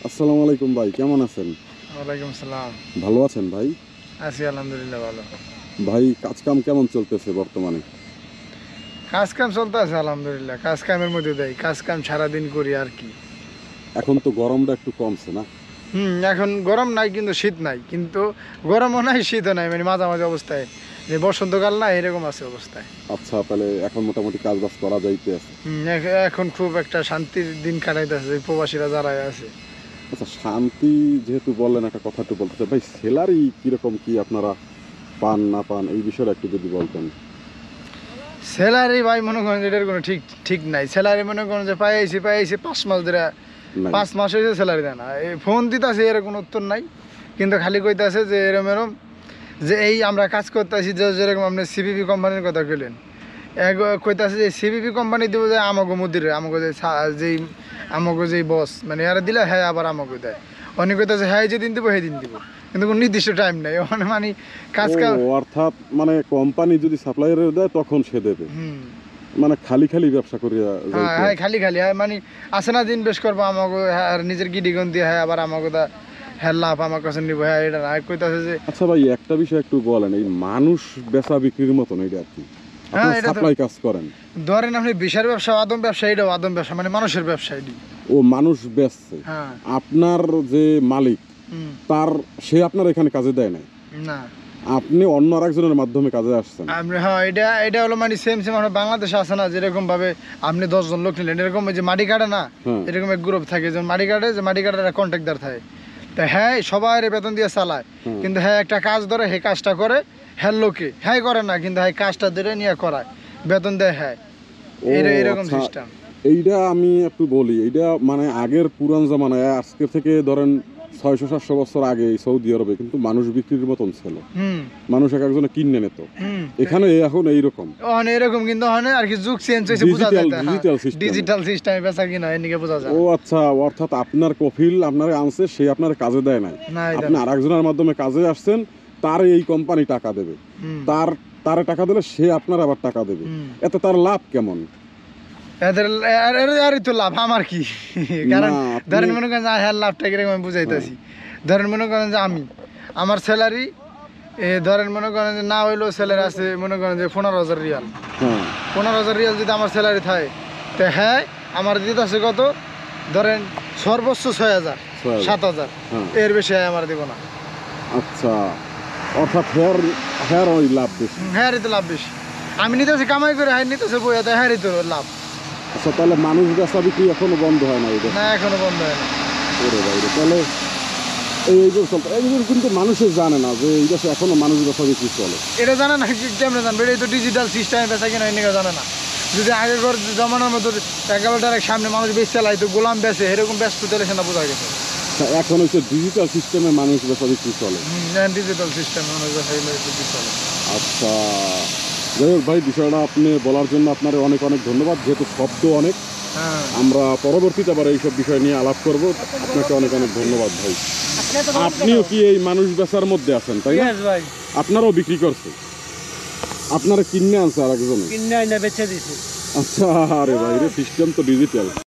আসসালামু আলাইকুম ভাই, কেমন আছেন? ওয়ালাইকুম সালাম। ভালো আছেন ভাই? আছি আলহামদুলিল্লাহ ভালো। ভাই কাজ কাম কেমন চলতেছে বর্তমানে? কাজ কাম চলতে আছে আলহামদুলিল্লাহ। কাজ কামের মধ্যে দেয়, কাজ কাম সারাদিন করি আর কি। এখন তো গরমটা একটু কমছে না? এখন গরম নাই কিন্তু শীত নাই, কিন্তু গরমও নাই শীতও নাই, মানে মাঝামাঝি অবস্থায়, যে বসন্তকাল না এরকম আছে অবস্থায়। আচ্ছা, তাহলে এখন মোটামুটি কাজ বাজ করা যাইতে আছে। এখন খুব একটা শান্তির দিন কাটাইতেছে প্রবাসীরা যারা আছে। আচ্ছা, শান্তি যেহেতু বললেন, একটা কথা একটু বলতে চাই ভাই, স্যালারি কিরকম কি আপনারা পান না পান এই বিষয়ে একটু যদি বলতেন। স্যালারি ভাই মনে করেন যে এটার কোনো ঠিক ঠিক নাই। স্যালারি মনে করেন যে পাইছি 5 মাস ধরে, নাই। 5 মাস হয়েছে স্যালারি দেয় না। এই ফোন দিতেছে, এর কোনো উত্তর নাই, কিন্তু খালি কইতাছে যে এরম এরম যে এই আমরা কাজ করতেছি, যেরকম আপনি সিপিপি কোম্পানির কথা কইলেন, কইতাছে যে সিপিপি কোম্পানি দিব, যে আমাকে মুদিরে আমাকে যেই আমাকে যেই বস মানে এরা দিলে হ্যাঁ আবার আমাকে দেয়। অনেক কইতাছে হ্যাঁ যেদিন দিব সেদিন দিব, কিন্তু কোনো নির্দিষ্ট টাইম নাই। ওখানে মানে কাজ কাজ অর্থাৎ মানে কোম্পানি যদি সাপ্লায়ারের দেয় তখন সে দেবে, মানে খালি খালি ব্যবসা করিয়া হ্যাঁ হ্যাঁ খালি খালি মানে আসে না, দিন বেশ করবো আমাকে আর নিজের গিডিগন দিয়ে হ্যাঁ আবার আমাকে দা হ্যাঁ লাভ আমার কাছে নিব। হ্যাঁ এটা না কইতাছে যে। আচ্ছা ভাই, একটা বিষয় একটু বলেন, এই মানুষ বেচা বিক্রির মতন এটা আর কি, হ্যাঁ এটা সাপ্লাই কাজ করেন? ধরেন আপনি বিশাল ব্যবসা, আদম ব্যবসা, এটাও আদম ব্যবসা, মানে মানুষের ব্যবসা এটি। ও মানুষ বেচছে, হ্যাঁ আপনার যে মালিক তার সে আপনার এখানে কাজে দেয় নাই, না আপনি অন্য আরেকজনের মাধ্যমে কাজে আসছেন। আপনি হ্যাঁ এটা হলো মানে সেম আমরা বাংলাদেশে আছে না, যেরকম ভাবে আপনি 10 জন লোক নিলেন, এরকম যে মাটি কাটে না, এরকম এক গ্রুপ থাকে, যেমন মাটি কাটে, যে মাটি কাটার কন্ট্রাক্টর থাকে। তো হ্যাঁ সবাই বেতন দিয়ে চালায়, কিন্তু হ্যাঁ একটা কাজ ধরে হে কাজটা করে, হ্যাঁ লোকে হ্যাঁ করে না, কিন্তু হ্যাঁ কাজটা ধরে নিয়ে করায়, বেতন দেয় হ্যাঁ, এরকম সিস্টেম। এইটা আমি একটু বলি, এইটা মানে আগের পুরান জামানায়, আজকের থেকে ধরেন 600-700 বছর আগে সৌদি আরবে কিন্তু মানুষ বিক্রির মতন ছিল, মানুষ এক একজনে কিনে নিত। এখানে এখন এইরকম এরকম, কিন্তু আর কি যুগ চেঞ্জ হয়েছে, বোঝা যায় ডিজিটাল সিস্টেম বেচা কিনা এদিকে বোঝা যায়। ও আচ্ছা, অর্থাৎ আপনার কফিল আপনারে আনছে, সে আপনার কাজে দেয় নাই, আপনি আরেকজনের মাধ্যমে কাজে আসছেন, তার এই কোম্পানি টাকা দেবে, তার টাকা দিলে সে আপনার আবার টাকা দেবে, এতে তার লাভ কেমন? এর তো লাভ আমার কি, কারণ ধরেন মনে করেন হ্যাঁ লাভটা কিরকম আমি বুঝাইতেছি। ধরেন মনে করেন যে আমার স্যালারি ধরেন মনে করেন যে না হইলেও স্যালারি আছে মনে করেন যে 15,000 রিয়াল। 15,000 রিয়াল যদি আমার স্যালারি থাকে, তো হ্যাঁ আমার দিতে আছে কত, ধরেন সর্বোচ্চ 6,000 7,000, এর বেশি আমার দিব না। আচ্ছা, অর্থাৎ হেয়ার ওই লাভ বেশি, হ্যাঁ তো লাভ বেশি, আমি নিতেছি কামাই করে, হ্যাঁ নিতেছে বইয়া, হ্যাঁ তো লাভ। আচ্ছা, তাহলে মানুষ বেচা বিক্রি এখনো বন্ধ হয় না? না এখনো বন্ধ হয় না। ওরে বাইরে, তাহলে এইগুলো চলতে, এইগুলো কিন্তু মানুষের জানে না যে এই দেশে এখনো মানুষ বেচা বিক্রি চলে। এটা জানে না, কেমনে জানবে? এটা তো ডিজিটাল সিস্টেমে বেচা কিনা এনে জানে না। যদি আগেকার জমানার মতো 11টার সামনে মানুষ বেশ চালায়, তো গোলাম বেচে এরকম ব্যস্ত চলে, সেটা বোঝা গেছে। এখন হচ্ছে ডিজিটাল সিস্টেমে মানুষ বেচা বিক্রি চলে। ডিজিটাল সিস্টেমে মানুষ বেচা বিক্রি চলে। আচ্ছা, যাই হোক ভাই, বিষয়টা আপনি বলার জন্য আপনার অনেক অনেক ধন্যবাদ, যেহেতু শব্দ অনেক, আমরা পরবর্তীতে আবার এইসব বিষয় নিয়ে আলাপ করব। আপনাকে অনেক অনেক ধন্যবাদ ভাই। আপনিও কি এই মানুষ বেচার মধ্যে আছেন, তাই না? আপনারাও বিক্রি করছে, আপনারা কিনে আনছে আর একজন কিনে আইনা বেচে দিছে। আচ্ছা, আরে ভাই রে, সিস্টেম তো ডিজিটাল।